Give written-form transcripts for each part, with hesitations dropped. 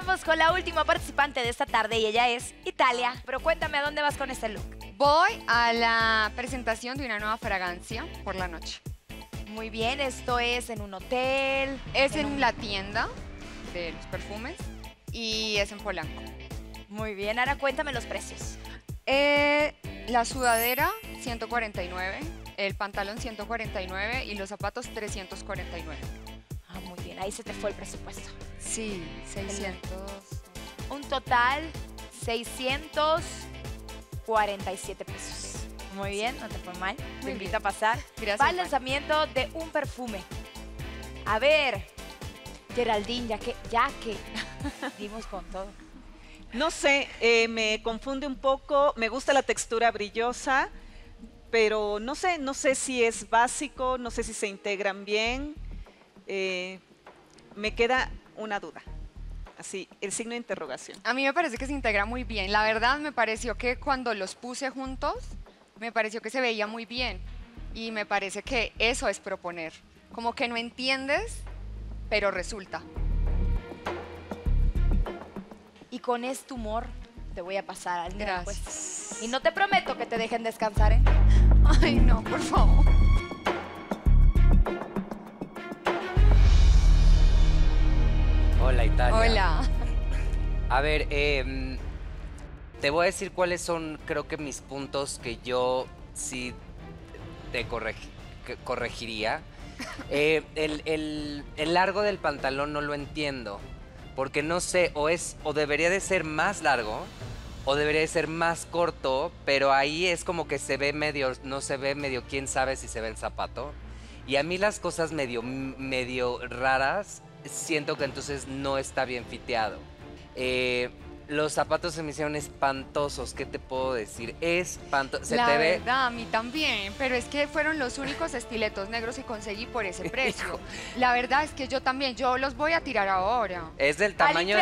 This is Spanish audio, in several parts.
vamos con la última participante de esta tarde y ella es Italia. Pero cuéntame, ¿a dónde vas con este look? Voy a la presentación de una nueva fragancia por la noche. Muy bien, esto es en un hotel. Es en la tienda de los perfumes y es en Polanco. Muy bien, ahora cuéntame los precios. La sudadera, 149, el pantalón, 149 y los zapatos, 349. Ah, muy bien, ahí se te fue el presupuesto. Sí, 600. Un total, 647 pesos. Muy bien, no te fue mal. Te invito a pasar. Gracias. Para el lanzamiento de un perfume. A ver, Geraldine, ya que dimos con todo. No sé, me confunde un poco, me gusta la textura brillosa, pero no sé si es básico, no sé si se integran bien. Me queda una duda, así, el signo de interrogación. A mí me parece que se integra muy bien. La verdad me pareció que cuando los puse juntos, me pareció que se veía muy bien. Y me parece que eso es proponer. Como que no entiendes, pero resulta. Y con este humor te voy a pasar al Gracias. Y no te prometo que te dejen descansar, ¿eh? Ay, no, por favor. Hola, Italia. Hola. A ver, te voy a decir cuáles son, creo que mis puntos que yo sí te corregiría. El largo del pantalón no lo entiendo, porque no sé, o debería de ser más largo, o debería de ser más corto, pero ahí es como que se ve medio, no se ve medio, quién sabe si se ve el zapato. Y a mí las cosas medio raras, siento que entonces no está bien fiteado. Los zapatos se me hicieron espantosos, ¿qué te puedo decir? Espantoso. La verdad, a mí también, pero es que fueron los únicos estiletos negros que conseguí por ese precio. La verdad es que yo también, yo los voy a tirar ahora. Es del tamaño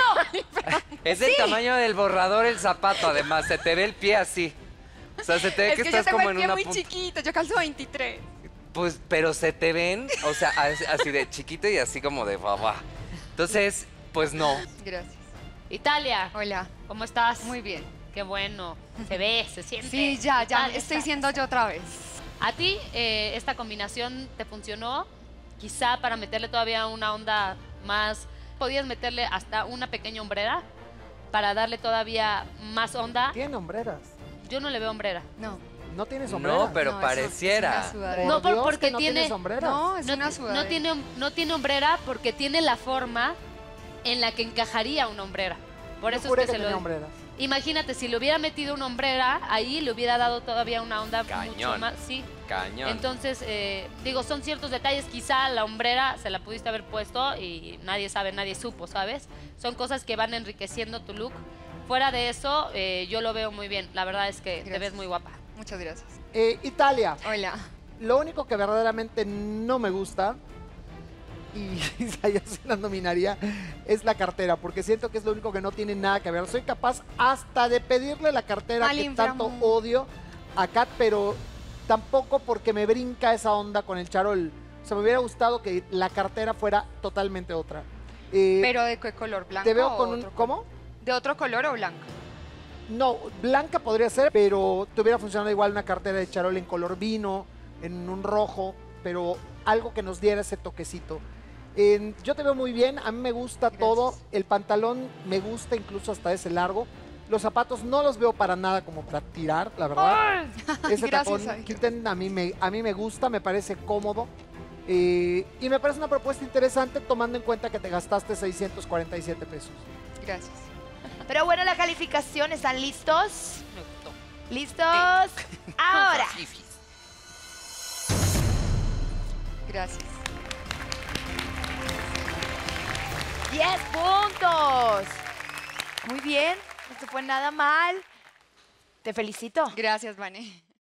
es del tamaño del borrador el zapato, además, se te ve el pie así. O sea, se te ve Es que que estás yo tengo como el en pie una muy punta. chiquito, yo calzo 23. Pues, pero se te ven, o sea, así de chiquito y así como de babá. Entonces, pues no. Gracias. Italia, Hola. ¿cómo estás? Muy bien. Qué bueno. Se ve, se siente. Sí, ya Italia, estoy está. siendo yo otra vez. ¿A ti esta combinación te funcionó? Quizá para meterle todavía una onda más, podías meterle hasta una pequeña hombrera para darle todavía más onda. Tiene hombreras. Yo no le veo hombrera. No. No tienes hombreras. No, pero No, pareciera. Es una sudadera. No, Dios, porque que no tiene- tienes hombreras. No, es No, una sudadera. no tiene hombrera porque tiene la forma en la que encajaría una hombrera. Por Yo eso juré es que se tenía lo... hombreras. Imagínate, si le hubiera metido una hombrera, ahí le hubiera dado todavía una onda mucho Cañón. más... Sí. Cañón. Entonces, digo, son ciertos detalles. Quizá la hombrera se la pudiste haber puesto y nadie sabe, nadie supo, ¿sabes? Son cosas que van enriqueciendo tu look. Fuera de eso, yo lo veo muy bien. La verdad es que te Gracias. ves muy guapa. Muchas gracias. Italia, Hola. lo único que verdaderamente no me gusta, y ya se la nominaría, es la cartera, porque siento que es lo único que no tiene nada que ver. Soy capaz hasta de pedirle la cartera Al que tanto inframundo. odio a Kat, pero tampoco porque me brinca esa onda con el charol. O sea, me hubiera gustado que la cartera fuera totalmente otra. Pero ¿de qué color? ¿Blanco te veo o con un... otro color? ¿Cómo? ¿De otro color o blanco? No, blanca podría ser, pero te hubiera funcionado igual una cartera de charol en color vino, en un rojo, pero algo que nos diera ese toquecito. Yo te veo muy bien, a mí me gusta todo, el pantalón me gusta incluso hasta ese largo. Los zapatos no los veo para nada como para tirar, la verdad. Ese Gracias tacón, a Dios. quiten, a mí me gusta, me parece cómodo. Y me parece una propuesta interesante tomando en cuenta que te gastaste 647 pesos. Gracias. Pero bueno, la calificación, ¿están listos? Me gustó. ¿Listos? Ahora. Gracias. 10 puntos. Muy bien, no te fue nada mal. Te felicito. Gracias, Vane.